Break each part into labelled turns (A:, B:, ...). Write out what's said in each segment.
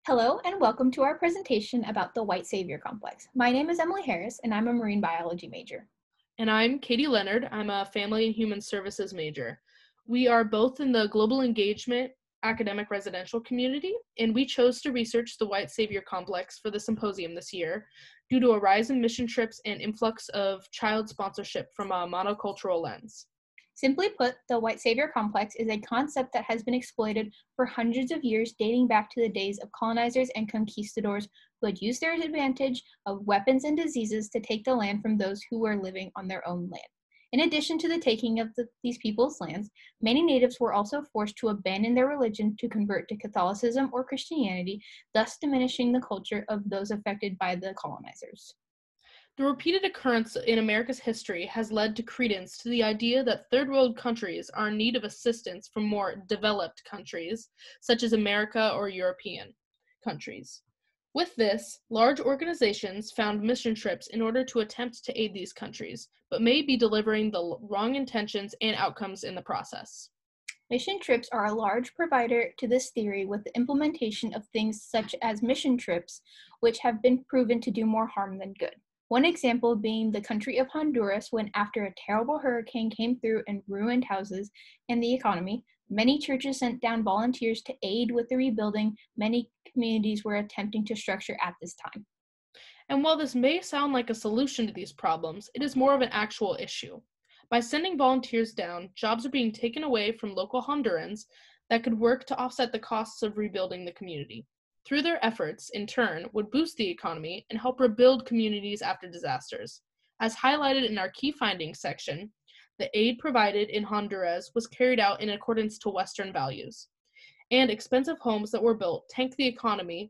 A: Hello and welcome to our presentation about the white savior complex. My name is Emily Harris and I'm a marine biology major.
B: And I'm Katie Leonard. I'm a family and human services major. We are both in the global engagement academic residential community, and we chose to research the white savior complex for the symposium this year due to a rise in mission trips and influx of child sponsorship from a monocultural lens.
A: Simply put, the white savior complex is a concept that has been exploited for hundreds of years, dating back to the days of colonizers and conquistadors who had used their advantage of weapons and diseases to take the land from those who were living on their own land. In addition to the taking of these people's lands, many natives were also forced to abandon their religion to convert to Catholicism or Christianity, thus diminishing the culture of those affected by the colonizers.
B: The repeated occurrence in America's history has led to credence to the idea that third world countries are in need of assistance from more developed countries, such as America or European countries. With this, large organizations found mission trips in order to attempt to aid these countries, but may be delivering the wrong intentions and outcomes in the process.
A: Mission trips are a large provider to this theory with the implementation of things such as mission trips, which have been proven to do more harm than good. One example being the country of Honduras when after a terrible hurricane came through and ruined houses and the economy, many churches sent down volunteers to aid with the rebuilding many communities were attempting to structure at this time.
B: And while this may sound like a solution to these problems, it is more of an actual issue. By sending volunteers down, jobs are being taken away from local Hondurans that could work to offset the costs of rebuilding the community. Through their efforts, in turn, would boost the economy and help rebuild communities after disasters. As highlighted in our key findings section, the aid provided in Honduras was carried out in accordance to Western values. And expensive homes that were built tanked the economy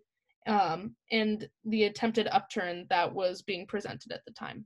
B: and the attempted upturn that was being presented at the time.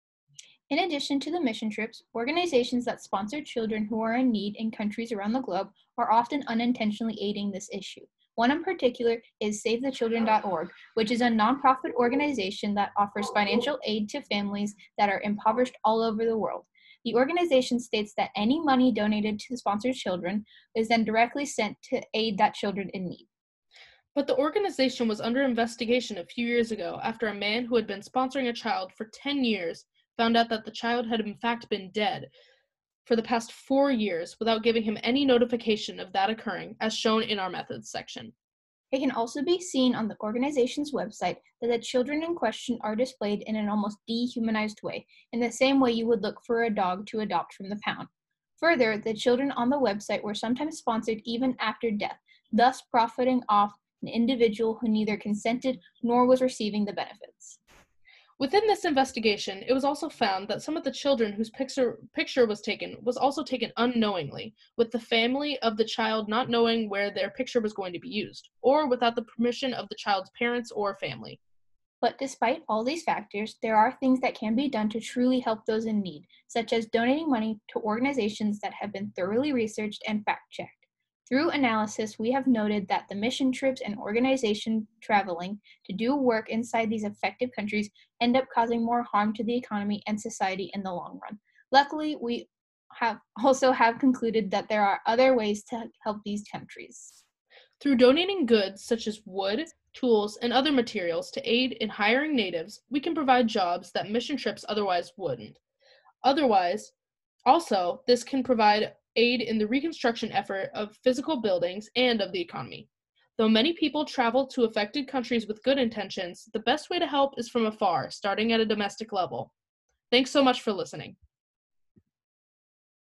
A: In addition to the mission trips, organizations that sponsor children who are in need in countries around the globe are often unintentionally aiding this issue. One in particular is SaveTheChildren.org, which is a nonprofit organization that offers financial aid to families that are impoverished all over the world. The organization states that any money donated to the sponsored children is then directly sent to aid that children in need.
B: But the organization was under investigation a few years ago after a man who had been sponsoring a child for 10 years found out that the child had in fact been dead for the past 4 years without giving him any notification of that occurring, as shown in our methods section.
A: It can also be seen on the organization's website that the children in question are displayed in an almost dehumanized way, in the same way you would look for a dog to adopt from the pound. Further, the children on the website were sometimes sponsored even after death, thus profiting off an individual who neither consented nor was receiving the benefits.
B: Within this investigation, it was also found that some of the children whose picture was taken was also taken unknowingly, with the family of the child not knowing where their picture was going to be used, or without the permission of the child's parents or family.
A: But despite all these factors, there are things that can be done to truly help those in need, such as donating money to organizations that have been thoroughly researched and fact-checked. Through analysis, we have noted that the mission trips and organization traveling to do work inside these affected countries end up causing more harm to the economy and society in the long run. Luckily, we have concluded that there are other ways to help these countries.
B: Through donating goods such as wood, tools, and other materials to aid in hiring natives, we can provide jobs that mission trips otherwise wouldn't. Also, this can provide aid in the reconstruction effort of physical buildings and of the economy. Though many people travel to affected countries with good intentions, the best way to help is from afar, starting at a domestic level. Thanks so much for listening.